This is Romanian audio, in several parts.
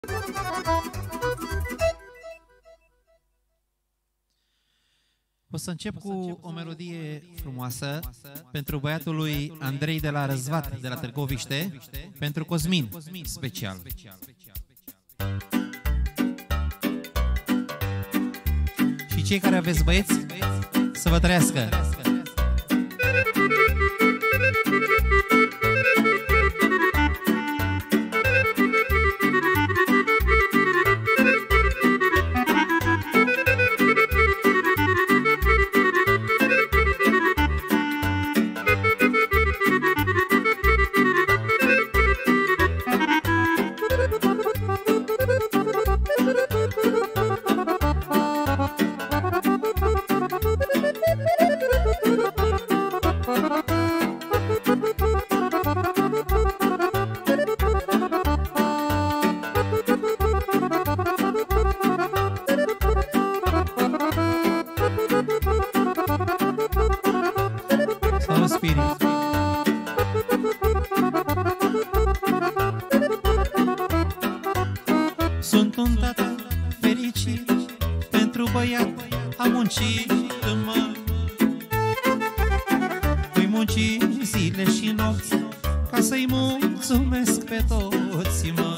O să încep cu o melodie frumoasă pentru băiatul lui Andrei de la Răzvat, de la Târgoviște, pentru Cosmin, special. Și cei care aveți băieți, să vă trăiască! Sunt un tată fericit pentru băiat, am muncit, mă. Voi munci zile și nopți ca să-i mulțumesc pe toți, mă.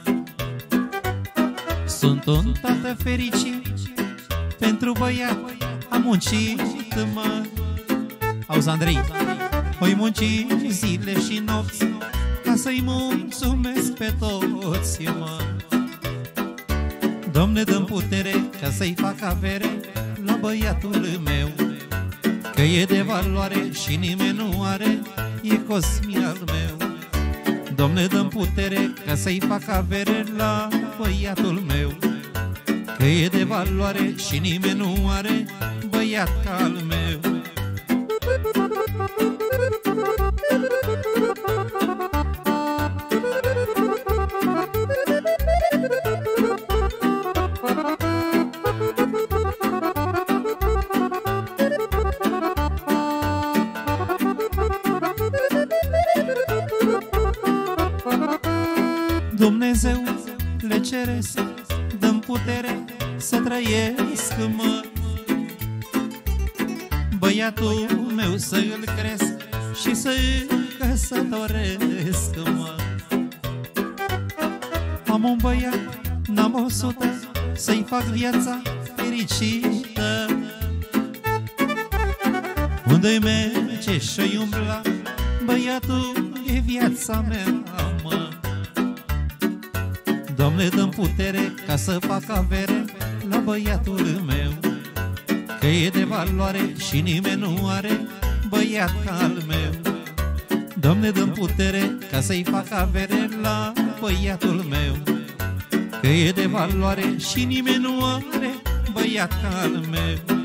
Sunt un tată fericit pentru băiat, am muncit, mă. Auzi, Andrei, voi munci zile și nopți ca să-i mulțumesc pe toți, mă. Doamne, dă-mi putere ca să-i fac avere la băiatul meu, că e de valoare și nimeni nu are, e Cosmin al meu. Doamne, dă-mi putere ca să-i fac avere la băiatul meu, că e de valoare și nimeni nu are, băiat ca al meu. Dumnezeu le ceresc, dă-mi putere să trăiesc, mă. Băiatul meu să-l cresc și să-l căsătoresc, mă. Am un băiat, n-am 100, să-i fac viața fericită. Unde-i merge și-i umbla, băiatul e viața mea, mă. Doamne, dă-mi putere ca să fac avere la băiatul meu, că e de valoare și nimeni nu are, băiat ca al meu. Doamne, dă-mi putere ca să-i fac avere la băiatul meu, că e de valoare și nimeni nu are, băiat ca al meu.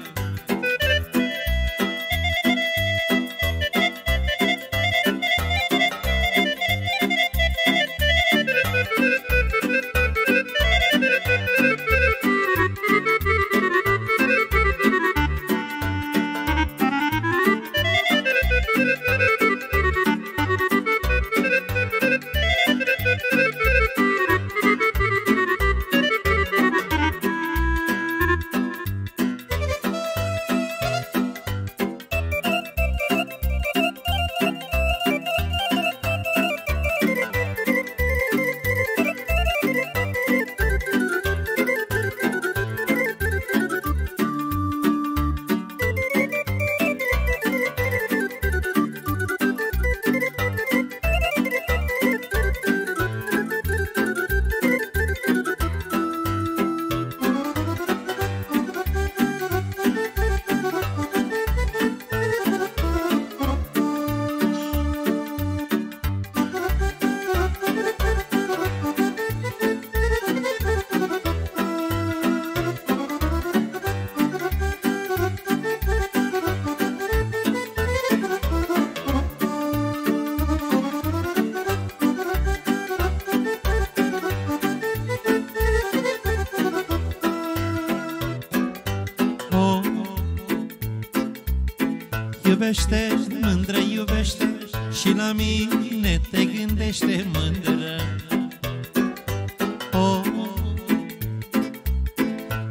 Iubește, mândră, iubește, și la mine te gândește, mândră. Oh,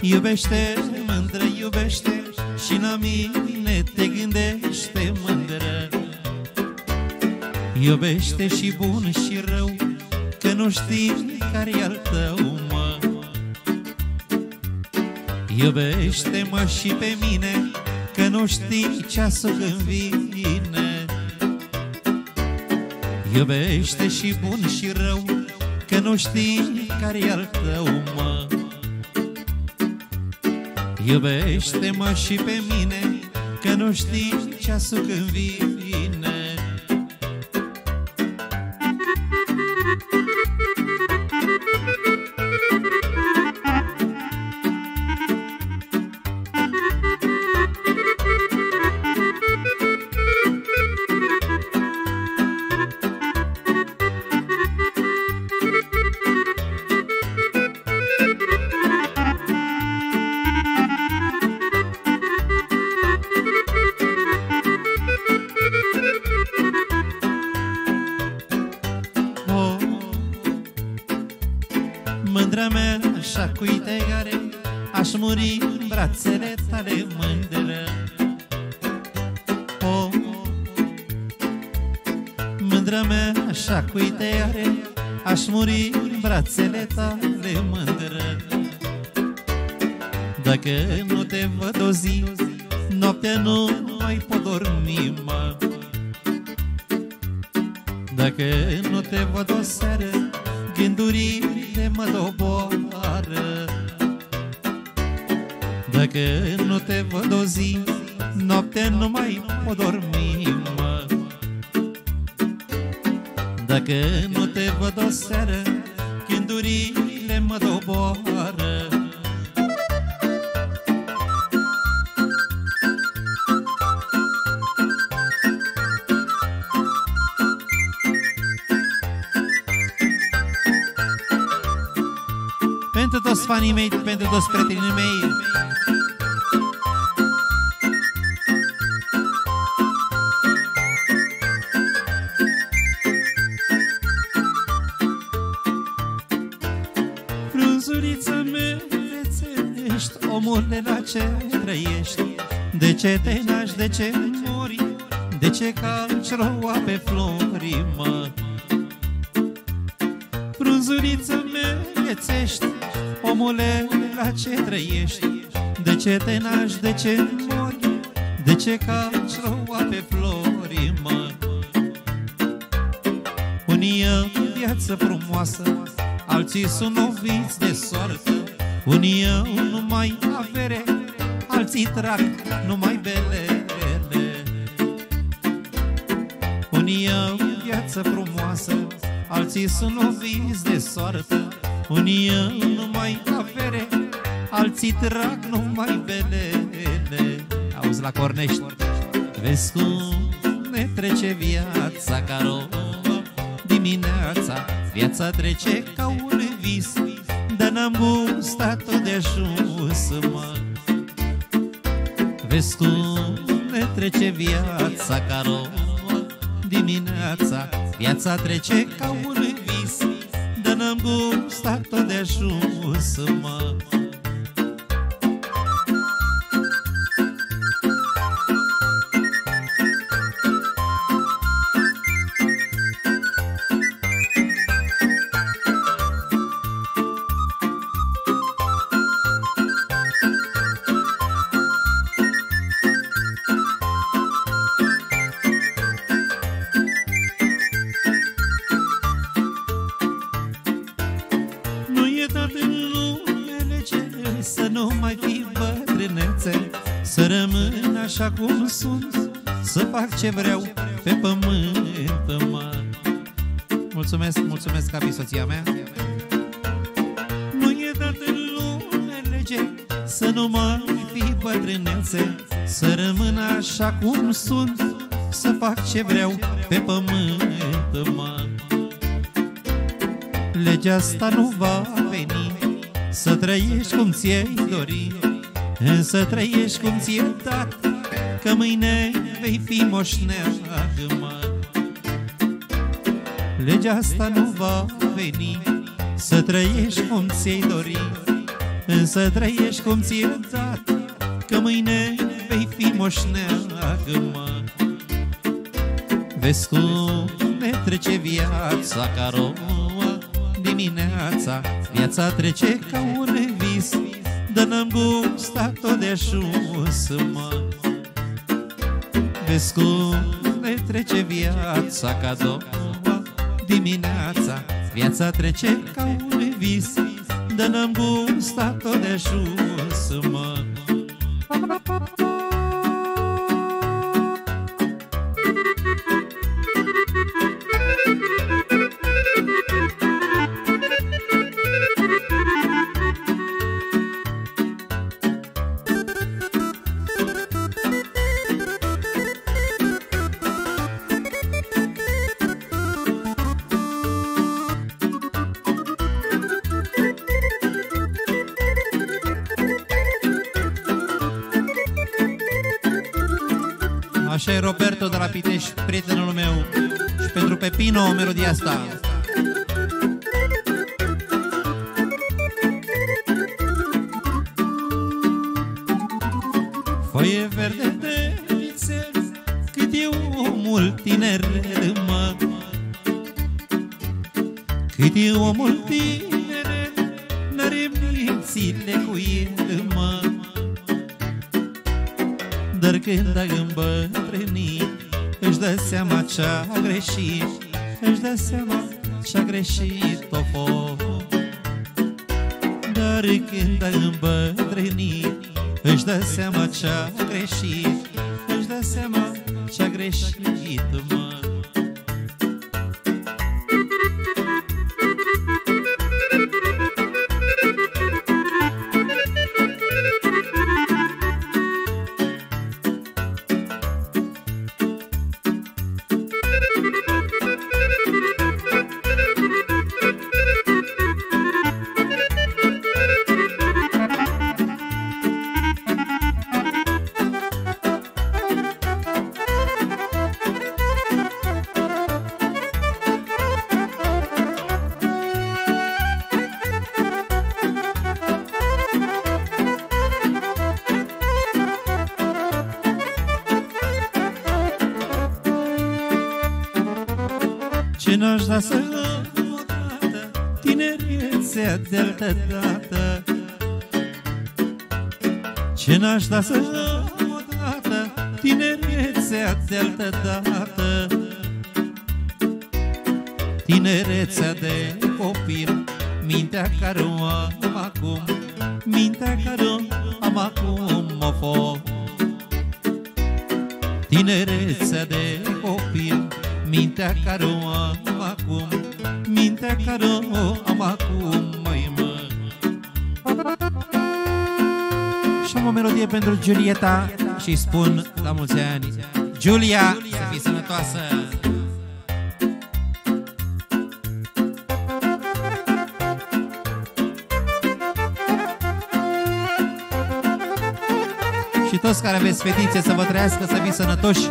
Iubește, mândră, iubește, și la mine te gândește, mândră. Iubește și bun și rău, că nu știi care-i al tău, mă. Iubește-mă și pe mine, că nu știi ceasul când vine. Iubește și bun și rău, că nu știi care-i al tău, mă. Iubește-mă și pe mine, că nu știi ceasul când vine. Mândră mea, așa cu-i tegare, aș muri în brațele tale, mândră. Oh, mândră mea, așa cu-i tegare, aș muri în brațele tale, mândră. Dacă nu te văd o zi, noaptea nu mai pot dormi, mă. Dacă nu te văd o seară, gândurile mă doboară. Dacă nu te văd o zi, noaptea nu mai pot dormi, mă. Dacă nu te văd o seară, gândurile mă doboară. Pentru toți fanii mei, pentru toți prietenii mei, frunzulița mea, ești omul de la ce trăiești. De ce te naști, de ce mori, de ce calci roa pe flori, mă. Frunzulița mea, ești omule, la ce trăiești? De ce te naști, de ce mori, de ce calci roa pe flori, mă. Unii au viață frumoasă, alții sunt noviți de soartă. Unii au numai avere, alții trag numai belele. Unii au viață frumoasă, alții sunt noviți de soartă. Unii au numai avere, alții trag numai belele. Auzi la Cornești, vezi cum ne trece viața ca rouă. Dimineața viața trece ca un vis, dar n-am gustat-o de ajuns, mă. Vezi cum ne trece viața ca rouă. Dimineața viața trece ca un vis, dar n-am gustat-o de ajuns, mă. Să nu mai fii bătrânețe, să rămân așa cum sunt, să fac ce vreau pe pământ, mă. Mulțumesc, mulțumesc, Capi, soția mea. Nu e dat în lume lege să nu mai fii bătrânețe, să rămân așa cum sunt, să fac ce vreau pe pământ, mă. Legea asta nu va veni, să trăiești cum ți-ai dori, să trăiești cum ți-ai dat, că mâine vei fi moșneag, mă. Legea asta nu va veni, să trăiești cum ți-ai dori, însă trăiești cum ți-e dat, că mâine vei fi moșneagă, mă. Vezi cum ne trece viața ca roa dimineața, viața trece ca un vis, dar n-am gustat tot de ajuns, mă. Vezi cum ne trece viața ca doua dimineața, viața trece ca un vis, dar n-am gustat tot de ajuns, mă. Așa e Roberto de la Pitești, prietenul meu, și pentru Pepino melodia asta. Foie verde de vițel, cât e omul tinerel, mă. Cât e omul tinerel, n-are mințile cu el, mă. Dar când a îmbătrânit, își dă seama ce-a greșit, își dă seama ce-a greșit, of. Dar când a îmbătrânit, își dă seama ce-a greșit, își dă seama ce-a greșit, mă. Ce n-aș da să am odată tinerețea de-altă dată, ce n-aș da să am odată tinerețea de-altă dată, tinerețea de copil, mintea care o am acum, mintea care o am acum, of. Tinerețea de copil, mintea care o am acum, mintea care o am acum, măi, mă. Și am o melodie pentru Giulieta și spun la mulți ani, Giulia, să fii sănătoasă! Și toți care aveți fetițe să vă trăiască, să fii sănătoși.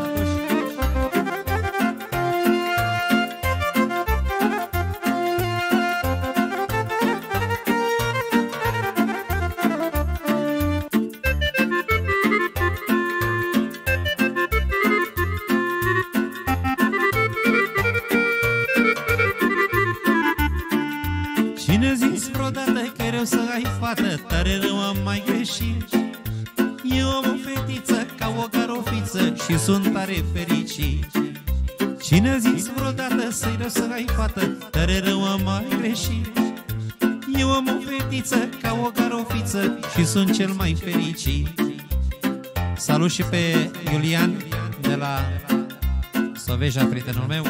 Cine zis vreodată că e rău să ai fată, tare rău am mai greșit. Eu am o fetiță ca o garofiță și sunt tare fericit. Cine zis vreodată să-i rău să ai fată, tare rău am mai greșit. Eu am o fetiță ca o garofiță și sunt cel mai fericit. Salut și pe Iulian de la Soveja, prietenul meu.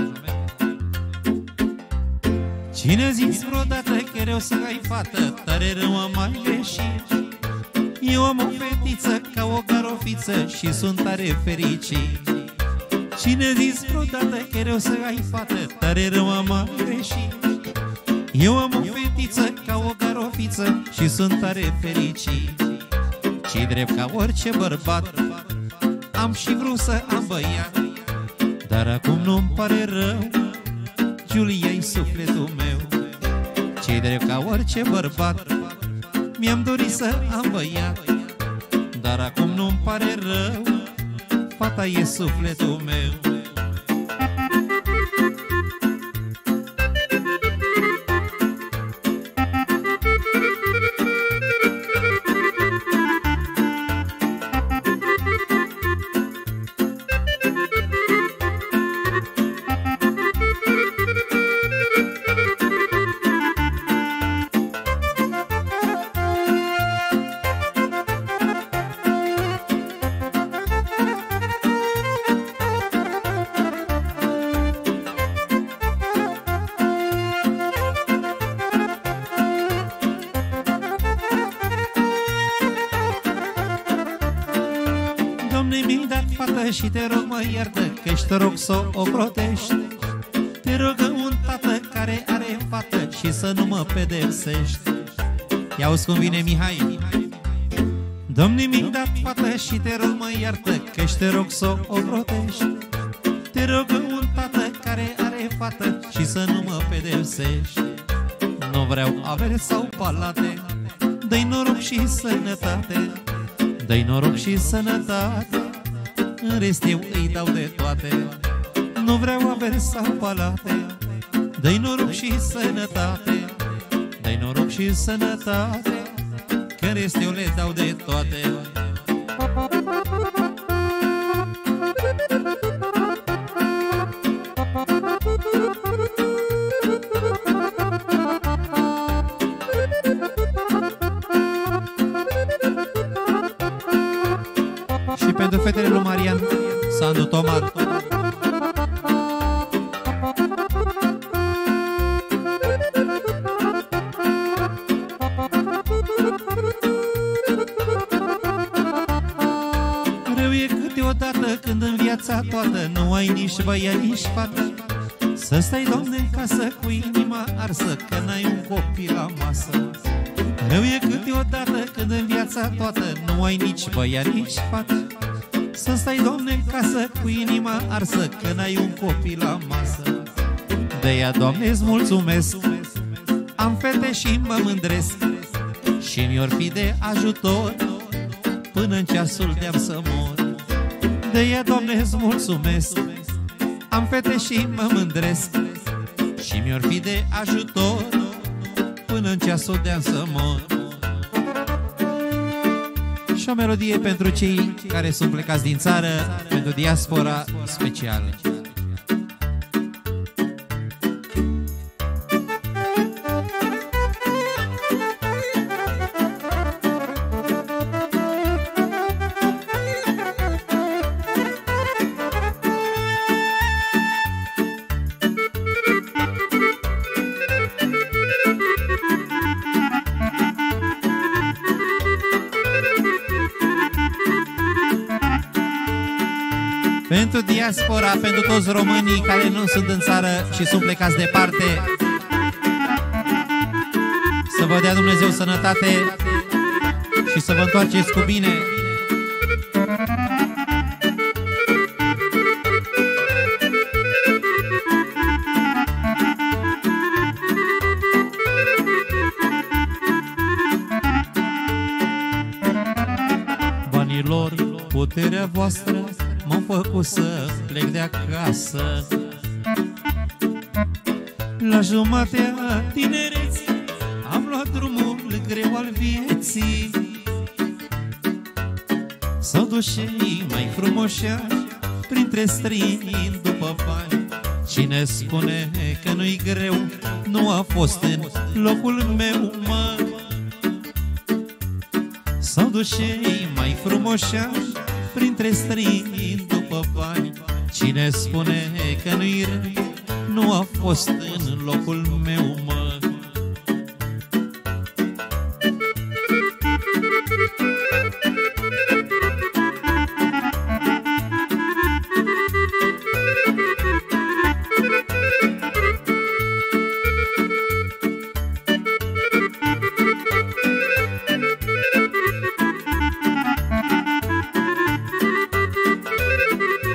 Cine zis vreodată că e rău să ai fată, tare rău am mai greșit. Eu am o fetiță ca o garofiță și sunt tare fericit. Cine zis vreodată că e rău să ai fată, tare rău am mai greșit. Eu am o fetiță ca o garofiță și sunt tare fericit. Și drept ca orice bărbat, am și vrut să am băiat, dar acum nu-mi pare rău, Giulia-i sufletul meu. Ce-i drept ca orice bărbat, Mi-am dorit să am băiat, dar acum nu-mi pare rău, fata e sufletul meu. Doamne, mi-ai dat fată și te rog mă iartă, că-și te rog să o ocrotești. Te rogă un tată care are fată și să nu mă pedepsești. Ia-uzi cum vine Mihai. Doamne, mi-ai dat fată și te rog mă iartă, că-și te rog să o ocrotești. Te rogă un tată care are fată și să nu mă pedepsești. Nu vreau avere sau palate, dă-i noroc și sănătate, dă-i noroc și sănătate, în rest eu îi dau de toate. Nu vreau avere sau palate, dă-i noroc și sănătate, dă-i noroc și sănătate, că în rest eu le dau de toate. Și pentru fetele lui Marian, Sandu Tomar. Rău e câteodată când în viața toată nu ai nici băiat, nici fată, să stai, Doamne, în casă cu inima arsă, că n-ai un copil la masă. Rău e câteodată când în viața toată nu ai nici băiat, nici fată, să stai, Doamne, în casă cu inima arsă, că n-ai un copil la masă. De-aia, Doamne, îți mulțumesc, am fete și mă mândresc, și mi-or fi de ajutor până în ceasul de-am să mor. De-aia, Doamne, îți mulțumesc, am fete și mă mândresc, și mi-or fi de ajutor până în ceasul de-am să mor. Și o melodie pentru cei care sunt plecați din țară, pentru diaspora specială. Pentru diaspora, pentru toți românii care nu sunt în țară și sunt plecați departe, să vă dea Dumnezeu sănătate și să vă întoarceți cu bine. Banilor, puterea voastră m-am făcut să plec de acasă. La jumatea tinereții am luat drumul greu al vieții. S-au dus și mai frumoșea printre străini după bani. Cine spune că nu-i greu nu a fost în locul meu, mă. S-au dus și mai frumoșea printre străini după bani. Cine spune că nu-i rău nu a fost în locul meu, mă.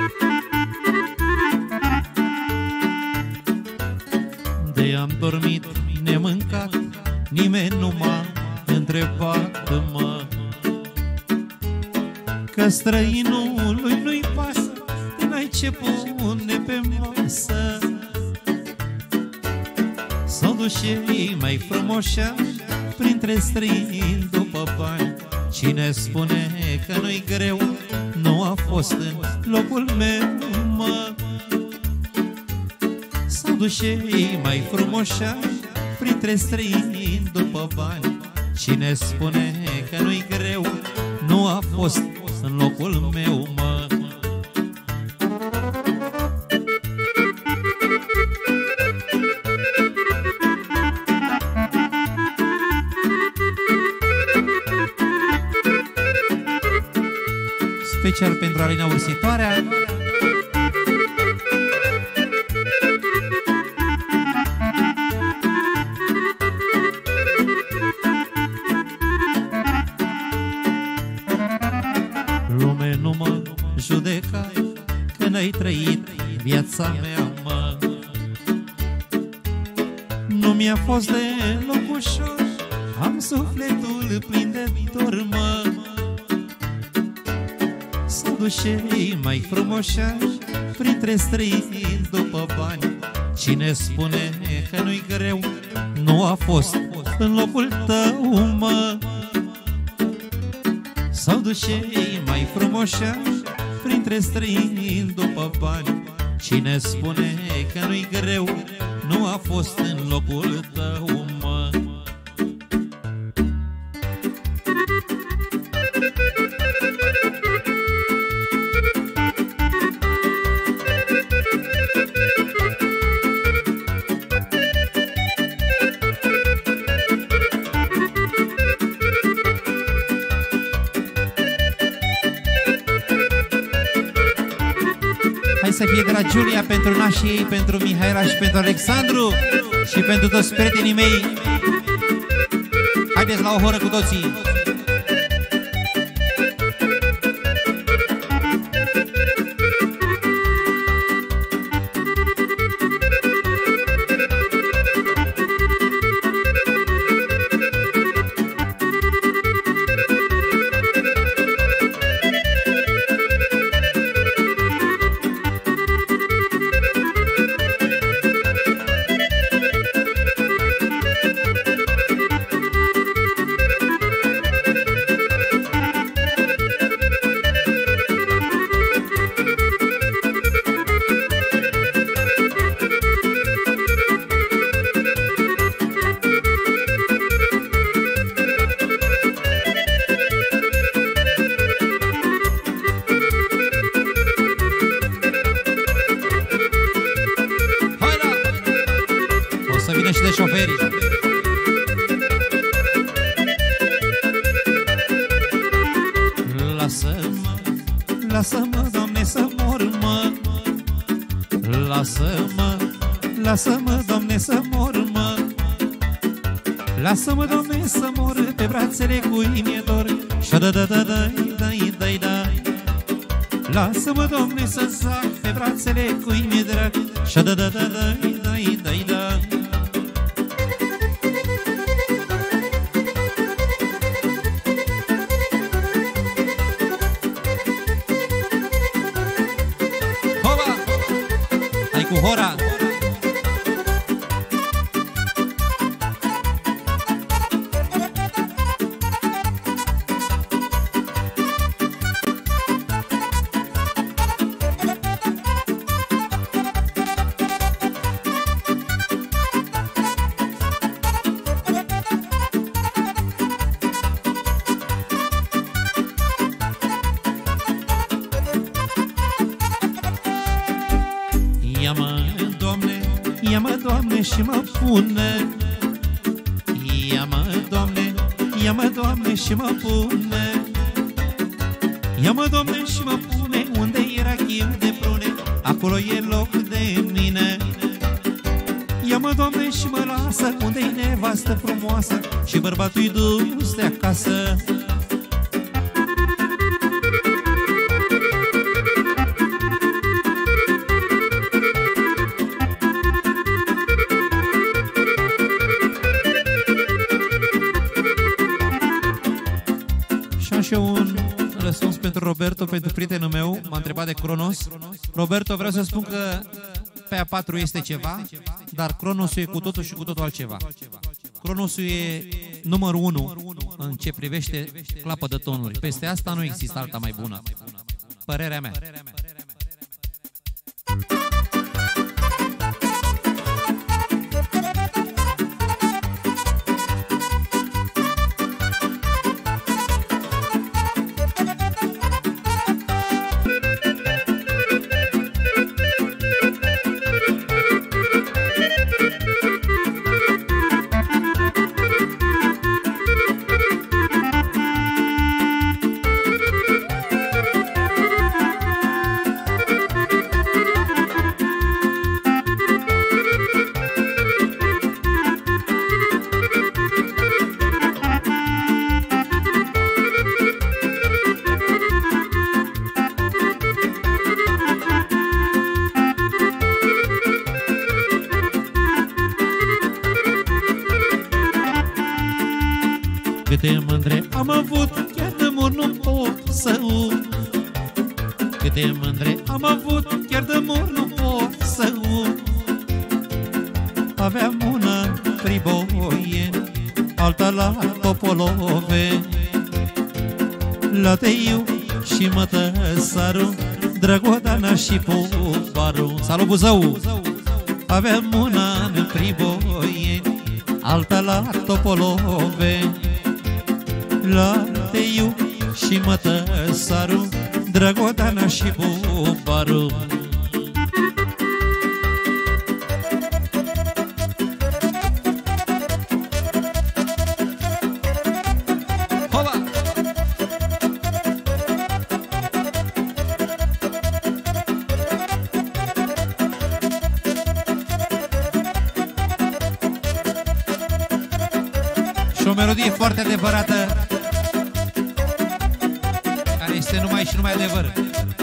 Am dormit întrebat, mă, că străinului nu-i pasă, n-ai ce pune pe masă. S-au dus și ei mai frumoșa printre străini după bani. Cine spune că nu-i greu, nu a fost în locul meu, mă. S-au dus și ei mai frumoșa printre străini după bani. Cine spune că nu-i greu, nu a fost în locul meu, mă. Special pentru Alina Ursitoarea. Lume, nu mă judeca că n-ai trăit viața mea, mă. Nu mi-a fost deloc ușor, am sufletul plin de dor, mă. S-au dus și ei mai frumoșa printre străini după bani. Cine spune că nu-i greu, nu a fost în locul tău, mă. S-au dus și ei mai frumoșa printre străini după bani. Cine spune că nu-i greu, nu a fost în locul tău, mă. Să fie de la Giulia pentru nașii ei, pentru Mihaela și pentru Alexandru și pentru toți prietenii mei. Haideți la o horă cu toții! Lasă-mă, Doamne, să mor, mă. Lasă-mă, lasă-mă, Doamne, să mor, mă. Lasă-mă, Doamne, să mor pe brațele cui mi-e dor. Șa-da-da-da-dai-dai-dai-dai. Lasă-mă, Doamne, să zac pe brațele cui mi-e drag. Șa-da-da-da-dai-dai-dai-dai. Cu hora. Ia-mă, Doamne, și mă pune. Ia-mă, Doamne, ia-mă, Doamne, și mă pune. Ia-mă, Doamne, și mă pune unde era chiu de prune, acolo e loc de mine. Ia-mă, Doamne, și mă lasă unde-i nevastă frumoasă și bărbatul-i dus de acasă. Așa și eu un răspuns pentru Roberto, pentru prietenul meu. M-a întrebat de Cronos. Roberto, vreau să spun că pe A4 este ceva, dar Cronosul e cu totul și cu totul altceva. Cronosul e numărul 1 în ce privește clapă de tonuri. Peste asta nu există alta mai bună. Părerea mea. Câte mândre am avut, chiar de mult nu pot să uit. Câte mândre am avut, chiar de mult nu pot să uit. Aveam una Priboie, alta la Topolove, la Teiu și Mătăsaru, Drăgodana și Pubaru. Salut, Buzău! Aveam una în Priboie, alta la Topolove, la Teiu și Mătăsaru, Drăgodana și Bubaru. Hola! Și o melodie foarte adevărată, care este numai și numai adevăr.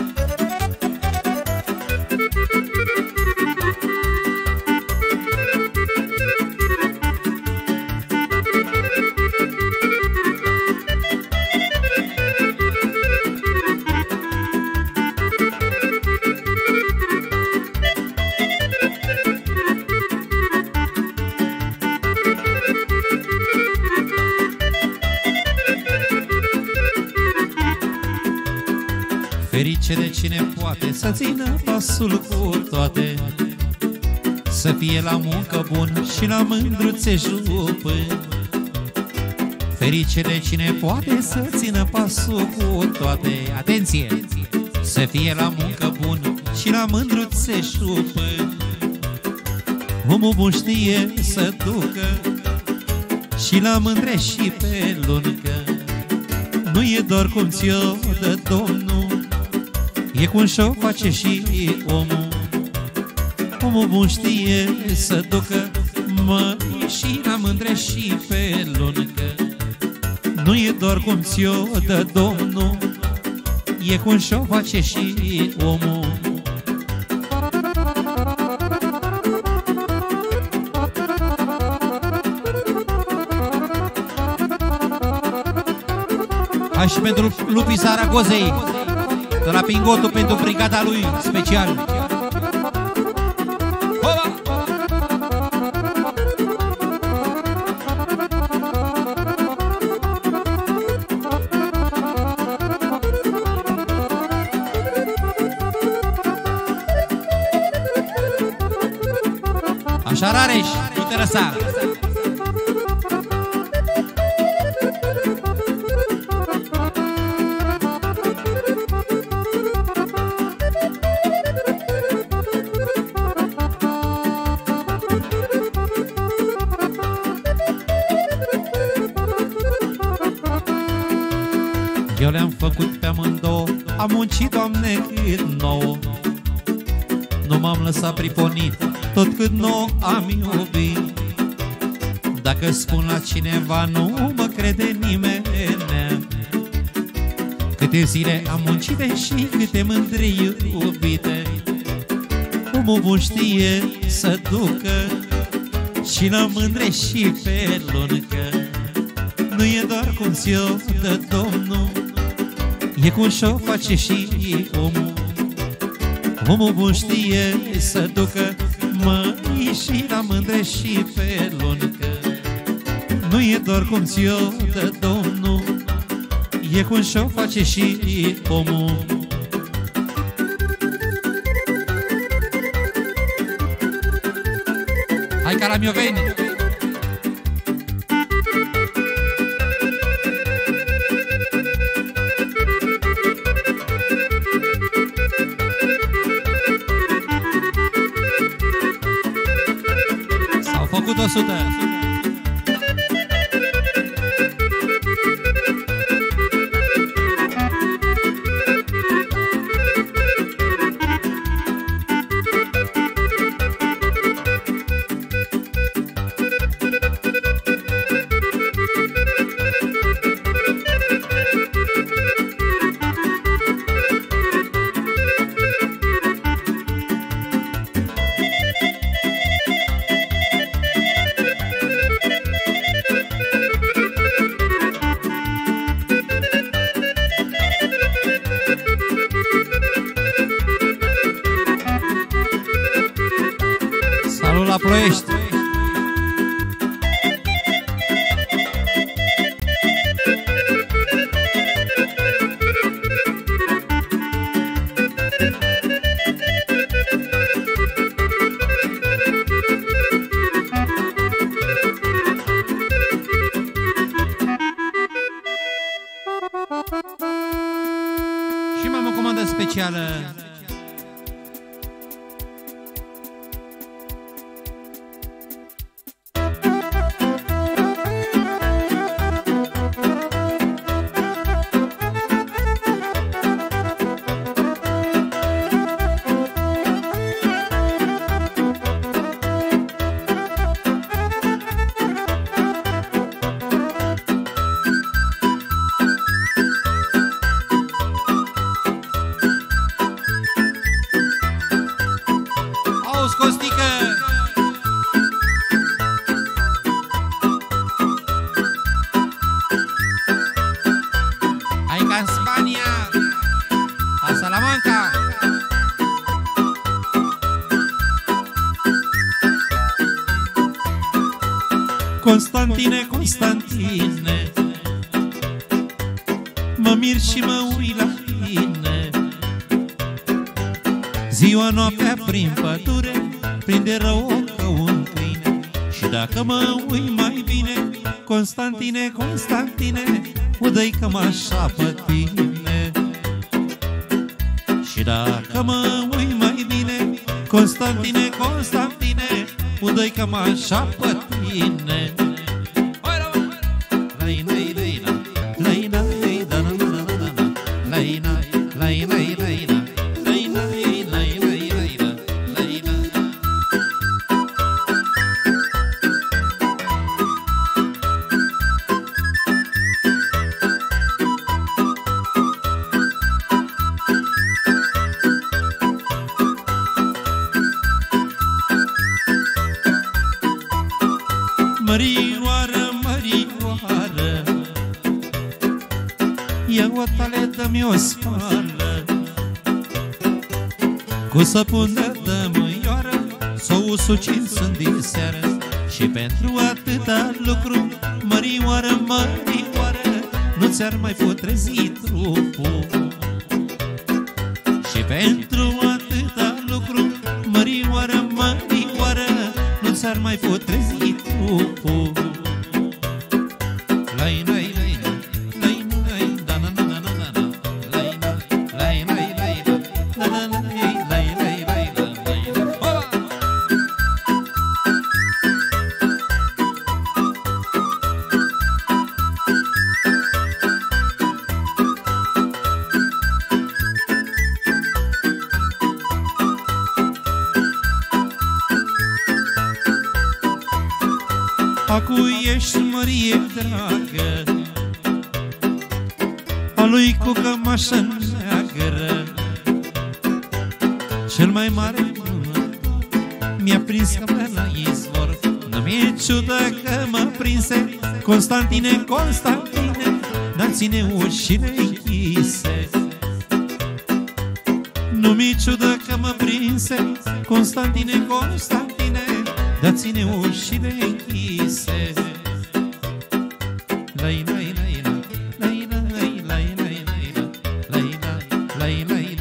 Ferice de cine poate să țină pasul cu toate, să fie la muncă bun și la mândruțe jupâni. Ferice de cine poate să țină pasul cu toate, atenție! Să fie la muncă bun și la mândruțe jupâni. Omul bun știe să ducă și la mândre și pe luncă. Nu e doar cum ți-o dă Domnul, e cum și-o face și omul. Omul bun știe să ducă, mă, și la mândre și pe luncă. Nu e doar cum ți-o dă Domnul, e cum și-o face și omul. Hai și pentru Lupi Zaragozei, de la Pingotu, pentru brigada lui special. Hola! Așa, Rareș, nu te lăsa! Eu le-am făcut pe amândouă, am muncit, Doamne, cât nouă. Nu m-am lăsat priponit, tot cât nouă am iubit. Dacă spun la cineva, nu mă crede nimeni. Câte zile am muncite și câte mândri iubite. Omul bun știe să ducă și la mândre și pe luncă. Nu e doar cum ți-o dă Domnul, e cum și-o face și omul. Omul bun știe să ducă măi și la mândre și pe luncă. Nu e doar cum ți-o dă Domnul, e cum și-o face și omul. Hai Caramioveni! S-au făcut 100! Salut la Ploiești! Și m-am o comandă specială. Costică! Hai ca în Spania, a Salamanca! Constantine, Constantine, mă mir și mă uit la tine. Ziua, noaptea, prin pădure, prinde rău ca un câine. Și dacă mă uit mai bine, Constantine, Constantine, udă-i cam așa pe tine. Și dacă mă uit mai bine, Constantine, Constantine, udă-i cam așa pe tine. Mărioară, mărioară, ia o tale, dă-mi o spală, cu săpun de dămâioară, s-o usucit sunt din seară. Și pentru atâta lucru, mărioară, mărioară, nu ți-ar mai putrezi trupul. Și pentru atâta lucru, mărioară, mărioară, nu ți-ar mai putrezi trupul. Acu ești mărie dragă, a lui cu cămașă neagră. Cel mai mare mi-a prins ca pe la izvor, Mi-e ciudă că mă prinse Constantine, Constantine, dar ține ușile închise. Nu mi-e ciudă că mă prinse Constantine, Constantine, dar ține ușile închise. Lai, lai, lai, lai, lai, lai, lai, lai, lai, lai, lai,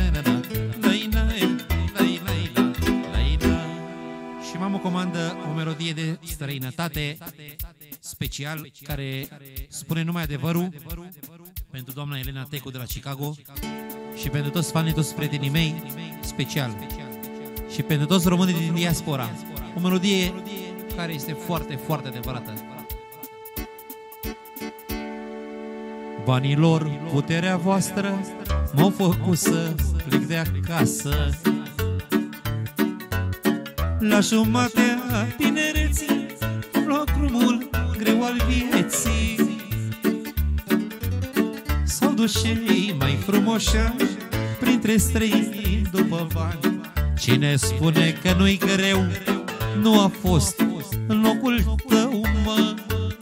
și m-am o comandă, o melodie de străinătate special, care spune numai adevărul, pentru doamna Elena Tecu de la Chicago și pentru toți fanii, toți prietenii mei, special, și pentru toți românii din diaspora. O melodie care este foarte, foarte adevărată. Banilor, puterea voastră m-au făcut să plec de acasă. La jumatea tinereții locrumul greu al vieții. S-au dus cei mai frumoși printre străini după bani. Cine spune că nu-i greu nu a fost în locul tău, mă.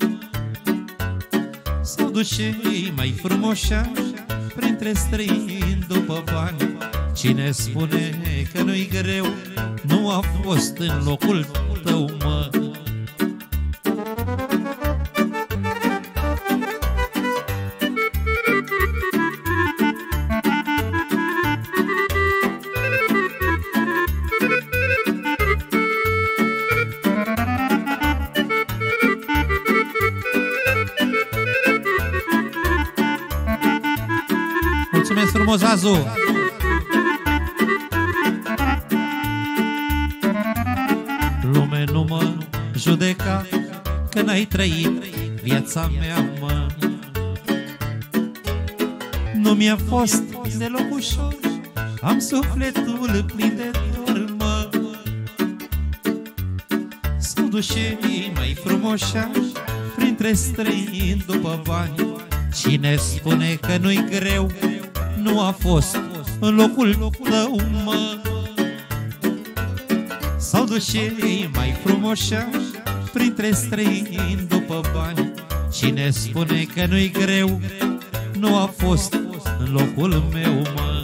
S-au dus cei mai frumoși printre străini după bani. Cine spune că nu-i greu nu a fost în locul tău, mă. Mulțumesc frumos, Azu! Lume, nu mă judeca că n-ai trăit viața mea, mă. Nu mi-a fost deloc ușor, am sufletul plin de dor, mă. S-au dus cei mai frumoși printre străini după bani. Cine spune că nu-i greu nu a fost în locul tău, mă. S-au dus cei mai frumoși printre străini după bani. Cine spune că nu-i greu nu a fost în locul meu, mă.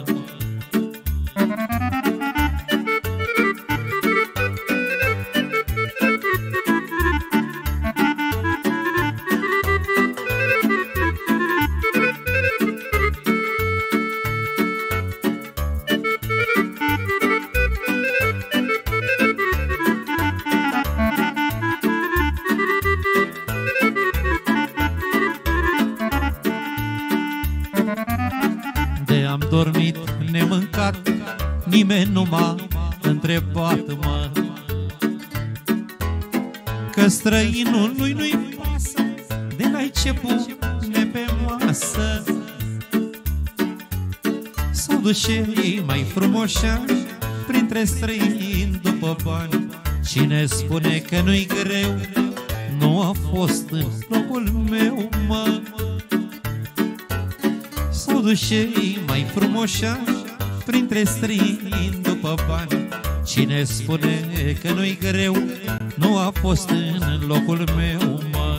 Am dormit nemâncat, nimeni nu m-a întrebat, mă. Că străinul nu-i pasă de n-ai ce pune pe masă. S-au dus cei mai frumoși printre străini după bani. Cine spune că nu-i greu nu a fost în locul meu, mă. S-au dus cei mai frumoși printre străini după bani. Cine spune că nu-i greu nu a fost în locul meu, mă.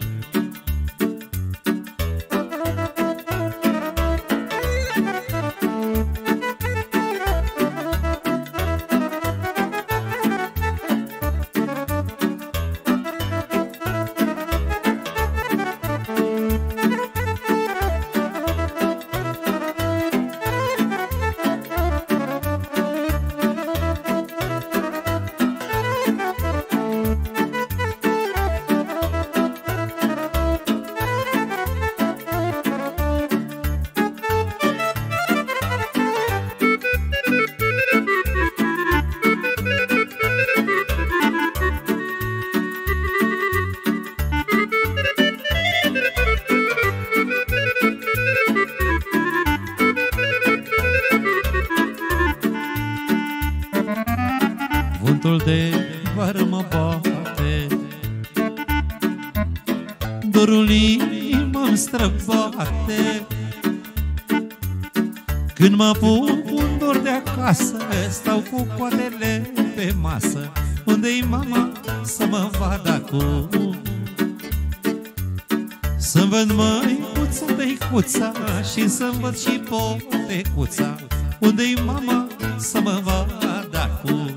Vântul de vară mă bate, dorul inima-mi străbate. Când mă apuc un dor de acasă, stau cu coadele pe masă Unde-i mama să mă vadă acum? Să-mi văd măicuța, tăicuța și să-mi văd și potecuța. Unde-i mama să mă vadă acum?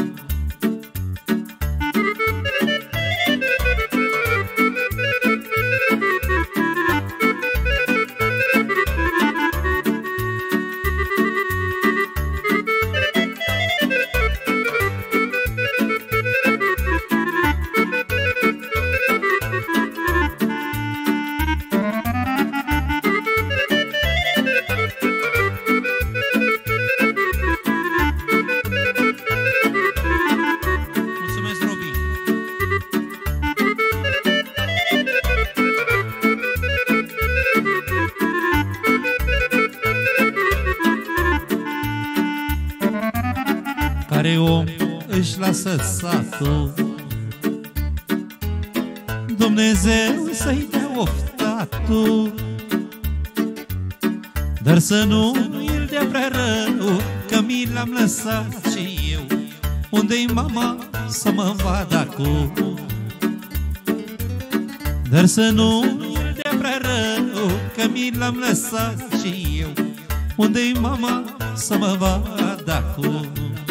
Care om își lasă satul, Dumnezeu să-i dea oftatul, dar să nu îl dea prea rău, că mi l-am lăsat și eu. Unde-i mama să mă vadă acum? Dar să nu îl dea prea rău, că mi l-am lăsat și eu. Unde-i mama să mă vadă acum?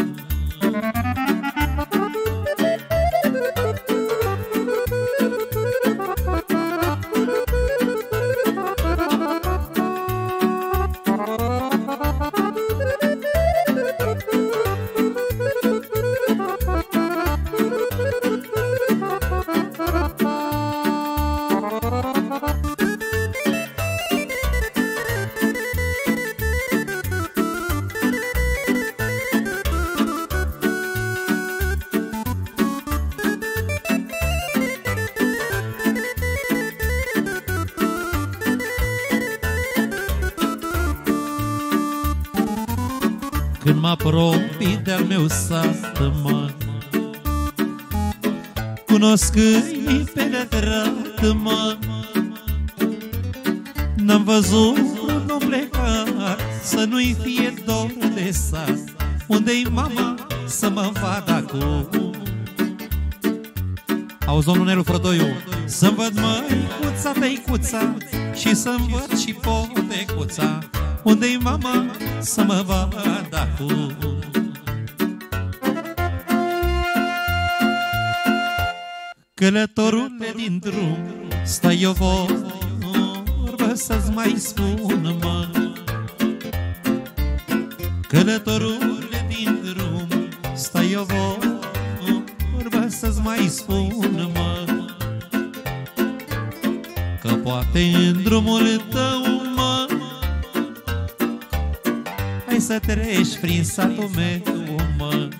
Când mă apropii de-al meu sat, mă, cunosc câinii pe netrat, mă, n-am văzut un om plecat să nu-i fie dor de sat. Unde-i mama să mă vadă acum? Auzi, domnul Nelu Frădoiu, să-mi văd măicuța, tăicuța și să-mi văd și potecuța. Unde-i mama să mă vadă acum? Călătorule din drum, stai o vorbă să-ți mai spun, mă. Călătorule din drum, stai o vorbă să-ți mai spun, mă. Că poate în drumul tău, mă, hai să treci prin satul meu, mă.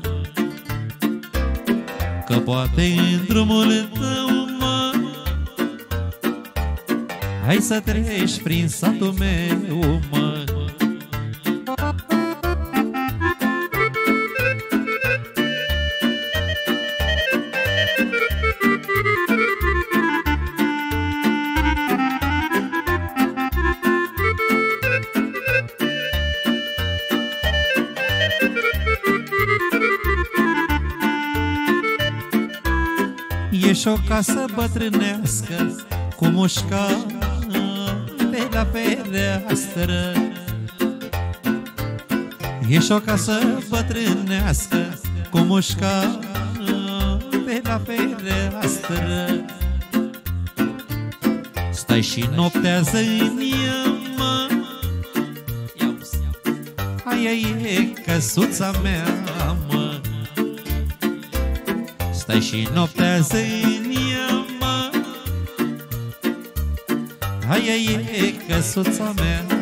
Că poate în drumul tău, mă, hai să treci prin satul meu, mă. Ești o casă bătrânească cu mușca de la fereastră. Ești o casă bătrânească cu mușca de la fereastră. Stai și noptează în ea, mă. Aia e căsuța mea, mă. Stai și noptează în ea, mă. Aia e căsuța mea, mă.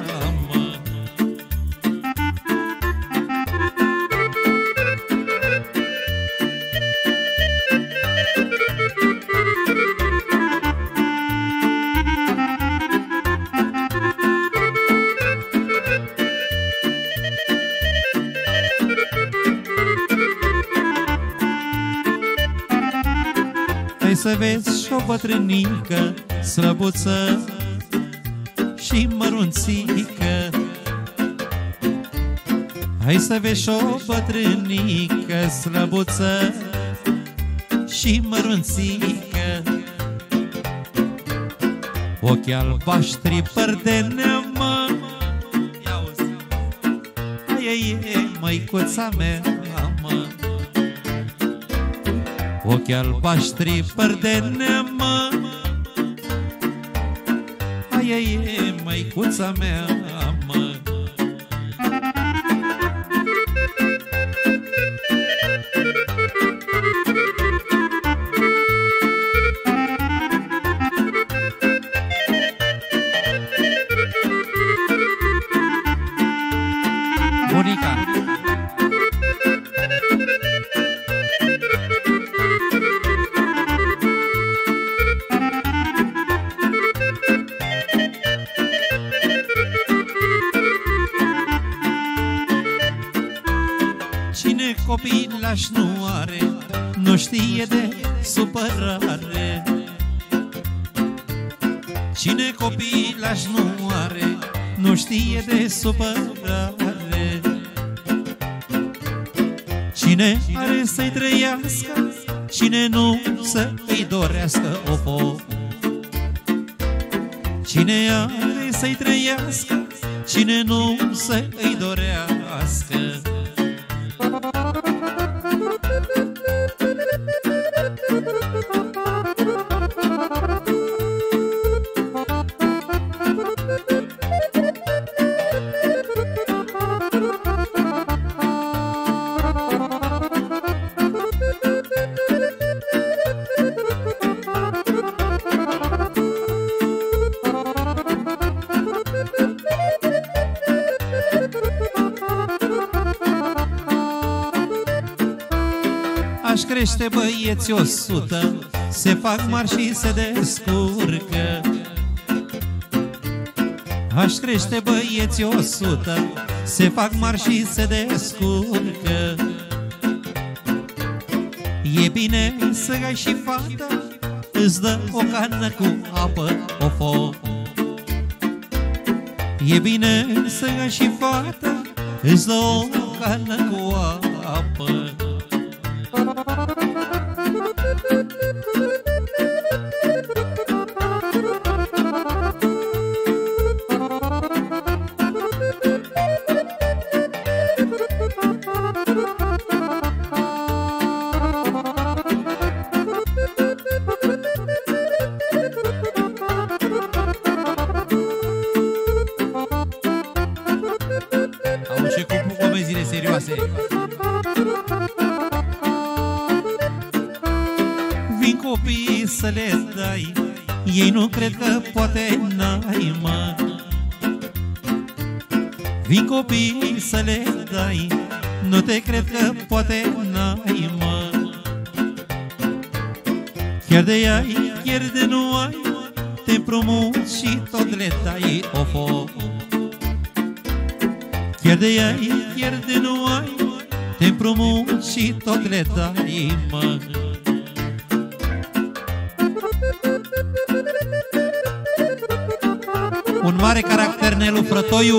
Hai să vezi și o bătrânică slăbuță și mărunțică. Hai să vezi și o bătrânică slăbuță și mărunțică, ochi albaștri, păr de neamă. Aia e măicuța mea, mă. Ochi albaștri, păr de neamă. Aia e măicuța mea, mă. Bunica. Cine copilaș nu are, nu știe de supărare. Cine copilaș nu are, nu știe de supărare. Cine are să-i trăiască, cine nu să-i dorească, ofo. Cine are să-i trăiască, cine nu să-i dorească. Aș crește băieți 100, se fac mari și se descurcă. Aș crește băieți 100, se fac mari și se descurcă. E bine să ai și fata, îți dă o cană cu apă, ofo. E bine să ai și fata, îți dă o cană cu apă. Au și cu comenzile serioase. Vin copiii să le dai, ei nu cred că poate n-ai, mă. Vin copiii să le dai, nu te cred că poate n-ai, mă. Chiar de ai, chiar de nu ai, te împrumuți și tot le dai, ofo. Chiar de ai, chiar de nu ai, te împrumuți și tot le dai, mă. Un mare caracter, Nelu Frătoiu,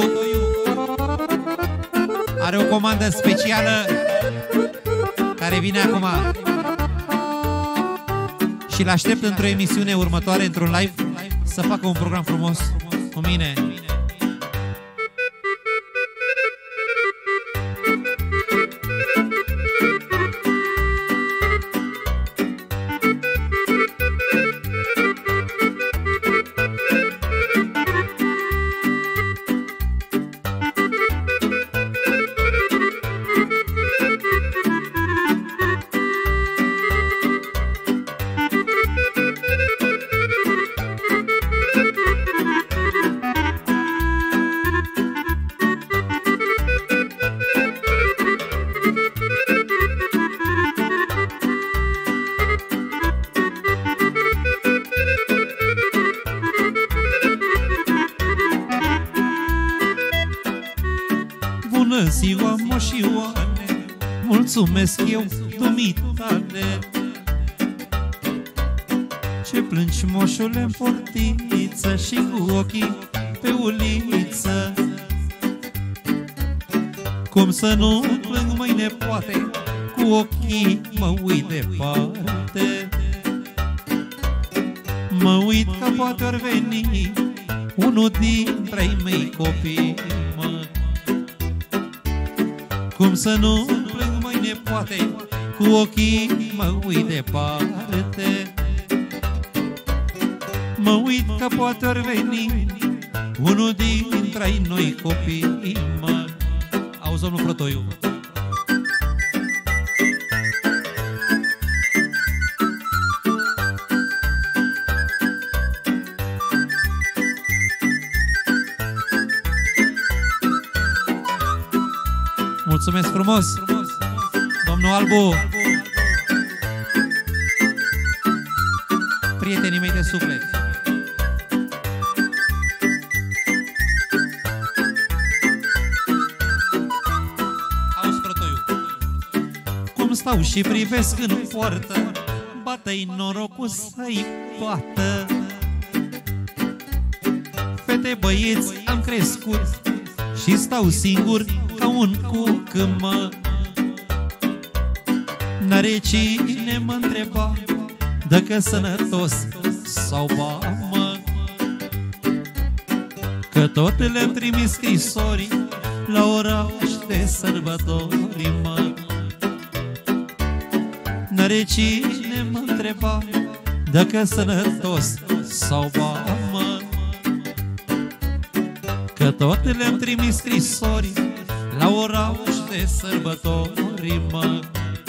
are o comandă specială care vine acum și l-aștept într-o emisiune următoare, într-un live, să facă un program frumos cu mine. Bună ziua, moșioane, mulțumesc eu dumitale. Ce plângi, moșule, în portiță și cu ochii pe uliță? Cum să nu plâng, mâine poate, cu cu ochii mă uit departe. Mă uit că poate ori veni unul dintre-ai mei copii, mă. Cum să nu plâng, măi nepoate, cu ochii mă uit departe. Mă uit că poate ori veni unul dintre-ai noi copii, mă. Auzi, domnul Frătoiu. Mulțumesc frumos, domnul Albu. Prietenii mei de suflet. Auzi, Frătoiu. Cum stau și privesc în poartă, bată-i norocul să-i bată. Fete, băieți, am crescut și stau singur ca un cuc, mă. N-are cine mă întreba dacă sănătos sau ba, mă. Că tot le-am trimis scrisori la oraș de sărbători, mă. N-are cine mă întreba dacă sănătos sau ba, mă. Că tot le-am trimis scrisori la oraș de sărbători, mă.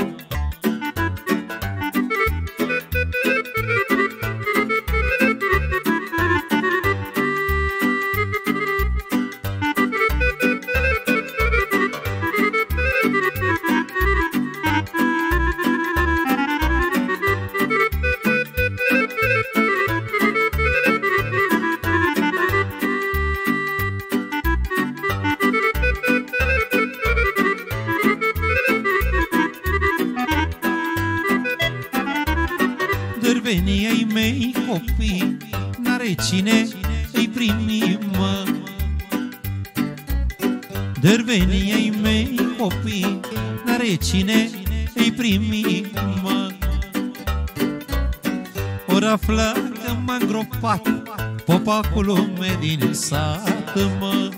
Dârvenii ai mei copii, n-are cine îi primi, mă. Dârvenii ai mei copii, n-are cine îi primi, mă. Ori află că m-a îngropat popacul lume din sat, mă.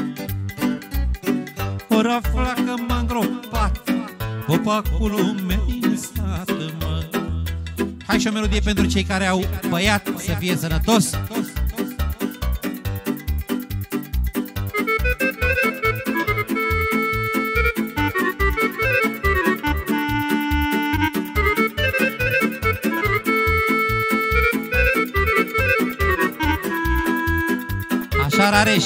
Ori află că m-a îngropat popacul lume din sat, mă. Hai și o melodie pentru cei care au băiat, să fie sănătos. Așa, Rareș.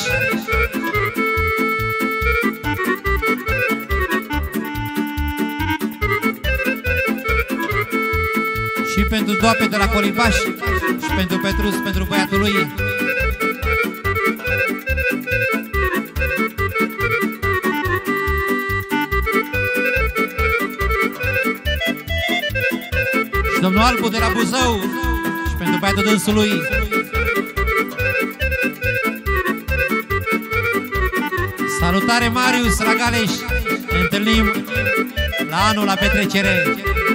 Și pentru Doape de la Colimbaș, și pentru Petrus, pentru băiatul lui. Și domnul Albu de la Buzău, și pentru băiatul dânsului. Salutare, Marius, la Galeș. Ne întâlnim la anul la petrecere.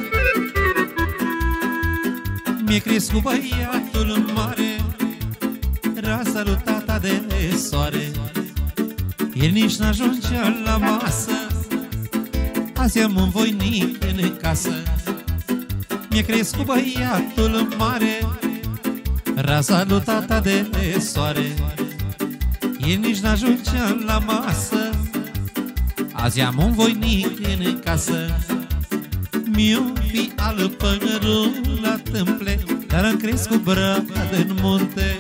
Mi-e crescut băiatul mare, rasa lui tata de soare. El nici n-ajungea la masă, azi am un voinic în casă. Mi-e crescut băiatul mare, rasa lui tata de soare. El nici n-ajungea la masă, azi am un voinic în casă. Mi-o fi al părul la tâmple, dar am crescut brad în munte.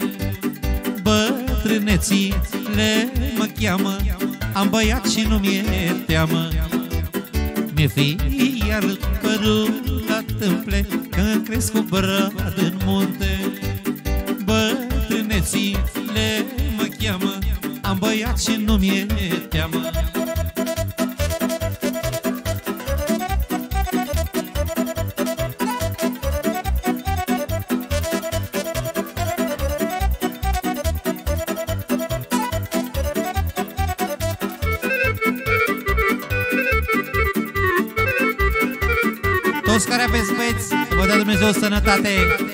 Bătrânețile mă cheamă, am băiat și nu mi-e teamă. Mi-e fi al părul la tâmple, că am crescut brad în munte. Bătrânețile mă cheamă, am băiat și nu mi-e teamă. Toți care aveți băieți, să vă dea Dumnezeu sănătate.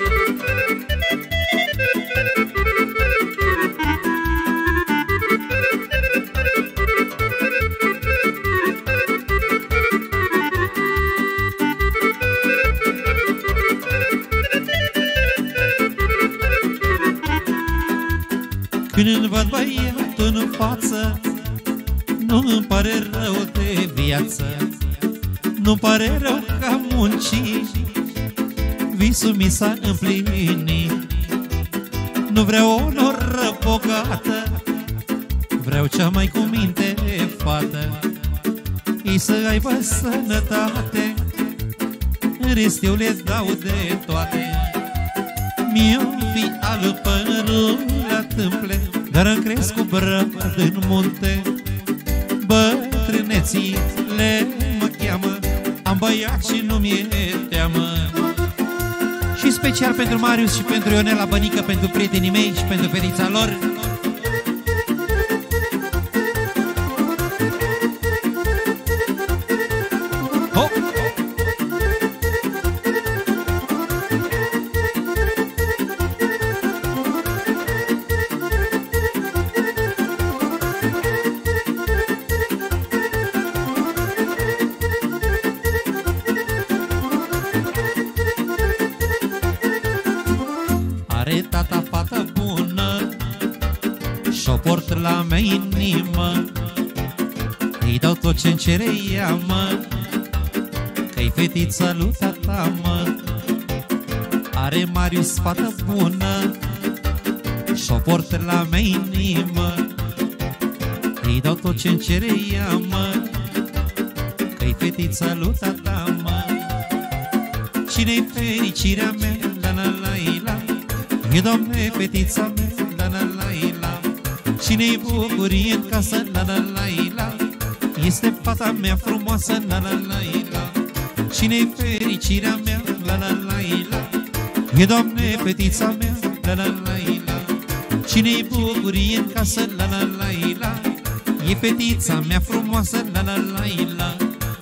Când îl văd băiatul în față, nu-mi pare rău de viață, nu-mi pare rău că am muncit, visul mi s-a împlinit. Nu vreau o noră bogată, vreau cea mai cu minte fată, ei să aibă sănătate, în rest eu le dau de toate. Mi-o fi al părul la tâmple, dar îmi cresc cu brăd în munte. Bătrânețile mă cheamă, am băiat și nu mi-e teamă. Și special pentru Marius și pentru Ionela Bănică, pentru prietenii mei și pentru fetița lor. Are tata fată bună și-o port la mea inimă, îi dau tot ce-mi cere ea, mă, că-i fetița lui tata, mă. Are Marius fată bună și-o port la mea inimă, îi dau tot ce-mi cere ea, mă, că-i fetița lui tata, mă. Cine-i fericirea mea, la la la la, e, Doamne, fetița mea, la la la la. Cine-i bucurie în casă, la la la la, este fata mea frumoasă, la la la la. Cine-i fericirea mea, la la la la, e, Doamne, fetița mea, la la la la. Cine-i bucurie în casă, la la la la, e fetița mea frumoasă, la la la la.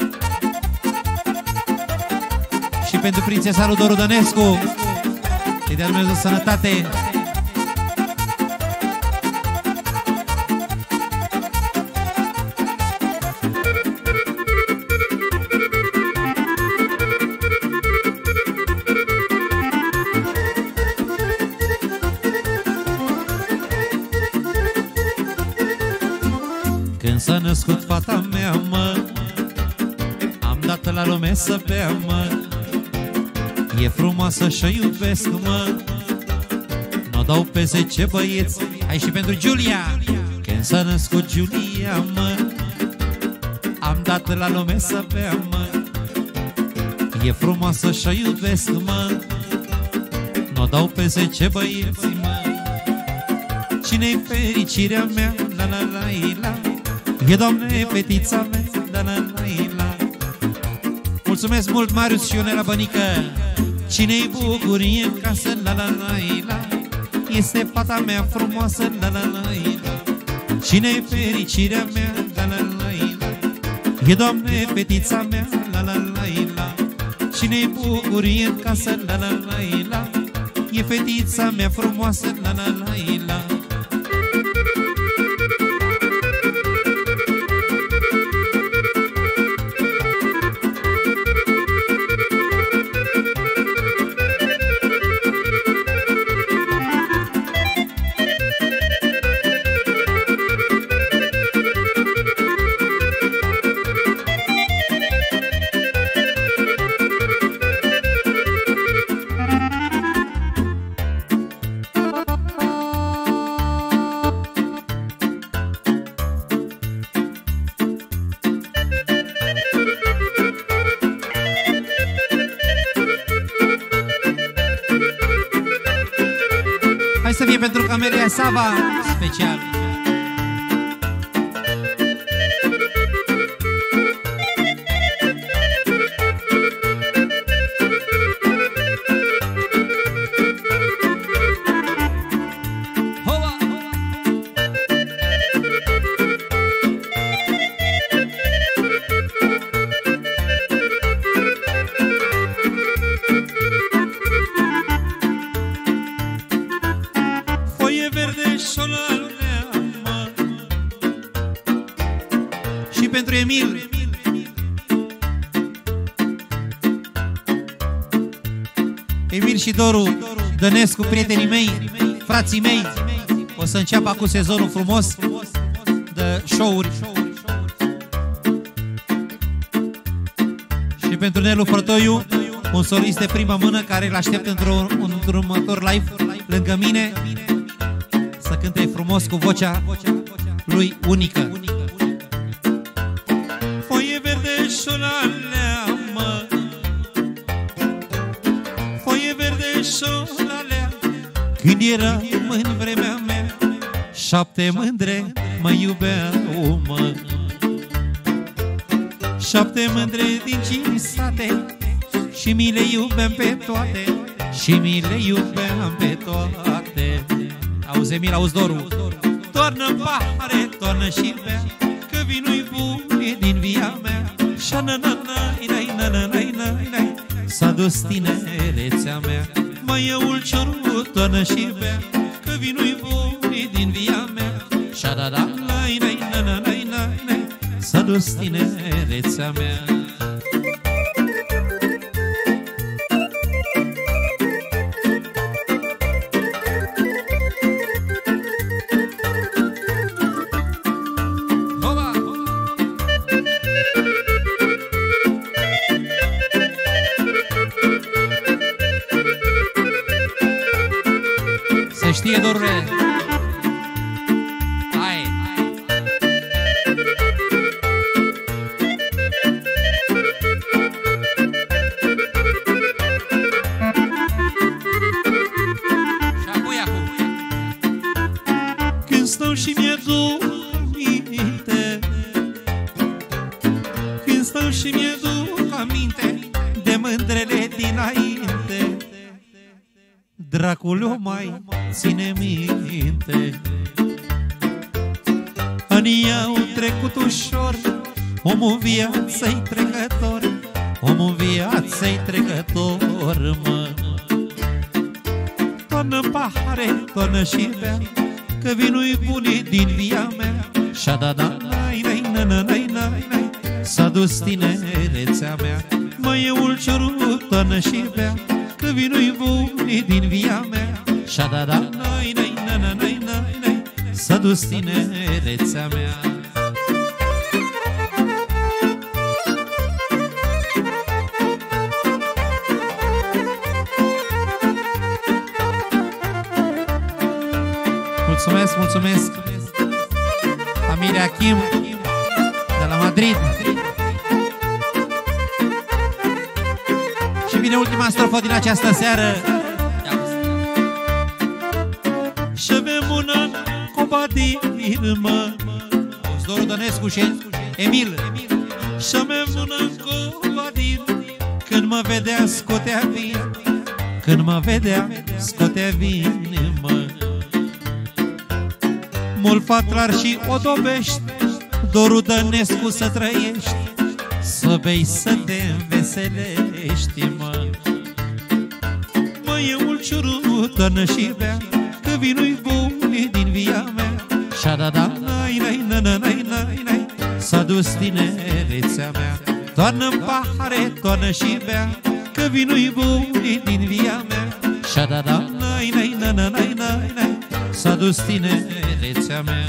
Și pentru prințesa lui Doru Dănescu, îi dea Dumnezeu sănătate. Când s-a născut fata mea, mă, am dat la lume să bea, mă. E frumoasă și-o iubesc, mă, n-o dau pe 10 băieți. Hai și pentru Giulia. Când s-a născut Giulia, mă, am dat la lume să bea, mă. E frumoasă și-o iubesc, mă, n-o dau pe 10 băieți, mă. Cine-i fericirea mea, la la la la, e, Doamne, fetița mea, la la la la. Mulțumesc mult, Marius și Ionela Bănică. Cine-i bucurie în casă, la la la la, este fata mea frumoasă, la la la la. Cine-i fericirea mea, la la la la, e, Doamne, fetița mea, la la la la. Cine-i bucurie în casă, la la la la, e fetița mea frumoasă, la la la la. Hai să fie pentru Camelia Sava special. pentru Emil. Emil și Doru Dănescu, prietenii mei, frații mei. O să înceapă acum sezonul frumos de show-uri. Și pentru Nelu Frătoiu, un solist de prima mână care îl aștept într-un următor live lângă mine, să cânte frumos cu vocea lui unică. Foie verde șolalea, mă, foie verde șolalea, când eram în vremea mea, 7 mândre mă iubeau, mă. 7 mândre din 5 sate și mi le iubeam pe toate, și mi le iubeam pe toate. Auzi, Emil, auzi, Doru. Toarnă pahare, toarnă și bea, că vinul-i bun e din via mea. Șa-na-na-na-i-nai-na-na-na-i-nai-nai, s-a dus tinerețea mea. Mai ulciorul, toarnă și bea, că vinul-i bun e din via mea. Șa-da-da-na-i-nai-na-na-na-i-nai, s-a dus tinerețea mea. Se știe, Dorule. Hai. Și acum. Când stau și mi-aduc aminte, când stau și mi-aduc aminte de mândrele dinainte, dracul o mai ține minte. Anii au trecut ușor, omul viață-i trecător, omul viață-i trecător, mă. Toarnă pahare, toarnă și bea, că vinul-i bun din via mea. Șa-da-da-nai-nai-nai-nai-nai, s-a dus tinerețea mea. Măi, e ulciorul, toarnă și bea, că vinul-i bun din via mea. Șa-da-da-nai-nai-nai-nai-nai, s-a dus tinerețea mea. Mulțumesc, mulțumesc, familia Kim de la Madrid. Și vine ultima strofă din această seară. Și avem un an copadir, mă. Auzi, Doru Dănescu și Emil. Și avem un an copadir, când mă vedea scotea vin, când mă vedea scotea vin, mă. Mult fatrar și o dobești, Doru Dănescu, să trăiești, să bei, să te înveselești, mă. Mă, e ulciorul, toarnă și bea, că vinul-i bun din via mea. Șa-da-da-nai-nai-nai-nai-nai, s-a dus tinerețea mea. Toarnă-n pahare, toarnă și bea, că vinul-i bun din via mea. Șa-da-da-nai-nai-nai-nai-nai, s-a dus tinerețea mea.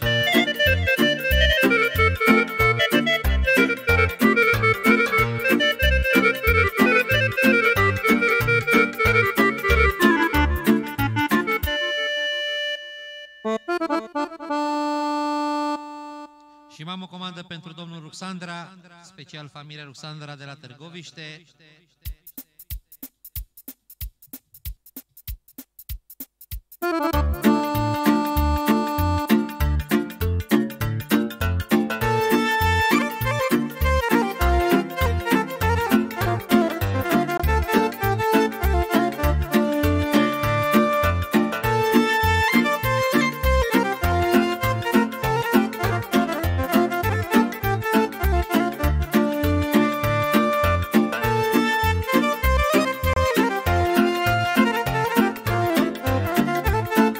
Și m-am o comandă pentru domnul Ruxandra, special familia Ruxandra de la Târgoviște.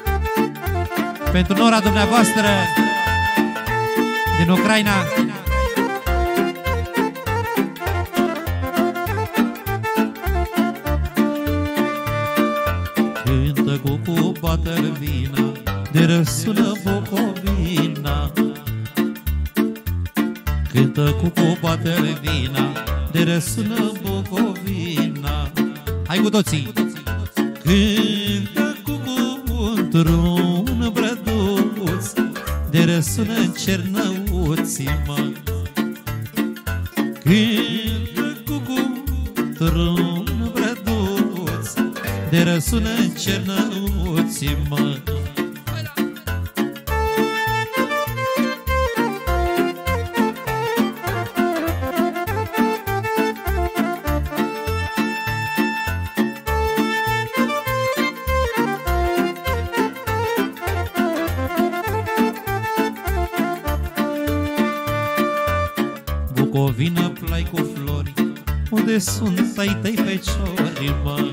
Pentru nora dumneavoastră din Ucraina, bată-l vina, de răsună Bucovina. Cântă cucu, bată-l vina, de răsună Bucovina. Hai cu toții! Cântă cucu într-un brăduț, de răsună în Cernăuții, mă. Cântă cucu într-un brăduț, de răsună în Cernăuții, mă. Bucovina, plai cu flori, unde sunt ai tăi feciori, mă.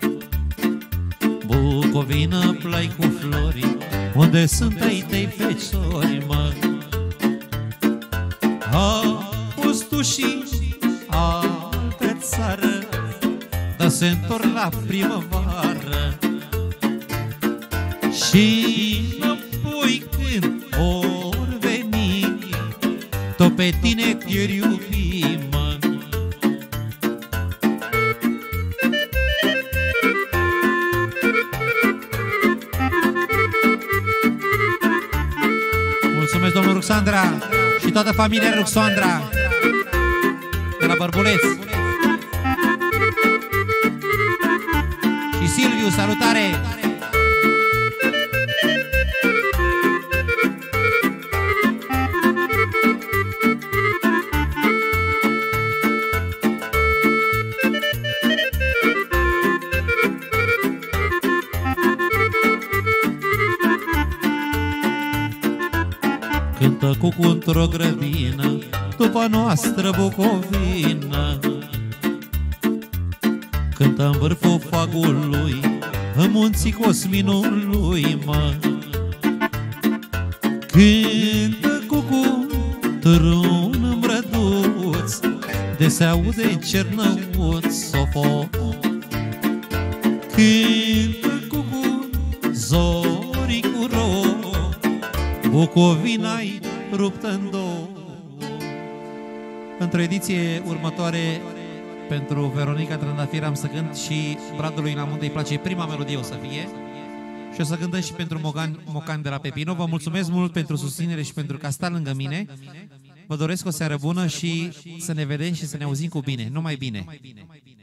Bucovina, plai cu flori, unde sunt ai tăi feciori, mă. A fost tu și altă țară, dar se întorc la primăvară. Și înapoi când or veni, tot pe tine te-or iubi, mă. Mulțumesc, domnul Ruxandra și toată familia Ruxandra de la Bărbuleț. Și Silviu, salutare! Cântă cucu într-o grădină, după noastră Bucovina. Cântă în vârful fagului, în munții Cosminului, mă. Cântă cucu într-un brăduț, de se aude în Cernăuț sofo. Cântă cucu zorii cu ro, Bucovina-i ruptă în două. Într-o ediție următoare, pentru Veronica Trandafir am să cânt și Bradului Namunde îi place prima melodie o să fie. Și o să cântăm și pentru Mocan de la Pepino. Vă mulțumesc mult pentru susținere și pentru că stați lângă mine. Vă doresc o seară bună și să ne vedem și să ne auzim cu bine. Numai bine!